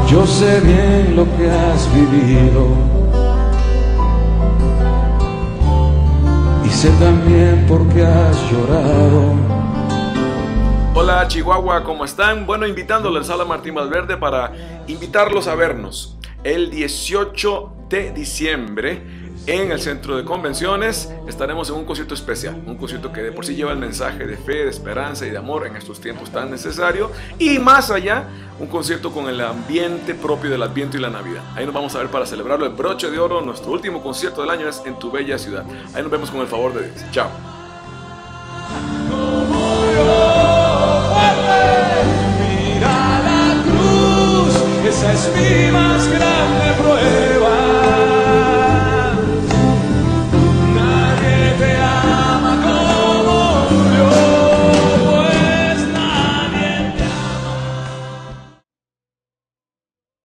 Yo sé bien lo que has vivido y sé también por qué has llorado. Hola Chihuahua, ¿cómo están? Bueno, invitándoles a Sala Martín Valverde para invitarlos a vernos el 18 de diciembre en el Centro de Convenciones. Estaremos en un concierto especial, un concierto que de por sí lleva el mensaje de fe, de esperanza y de amor en estos tiempos tan necesarios, y más allá, un concierto con el ambiente propio del Adviento y la Navidad. Ahí nos vamos a ver para celebrarlo, el broche de oro. Nuestro último concierto del año es en tu bella ciudad. Ahí nos vemos con el favor de Dios. Chao. Mira la cruz, esa es mi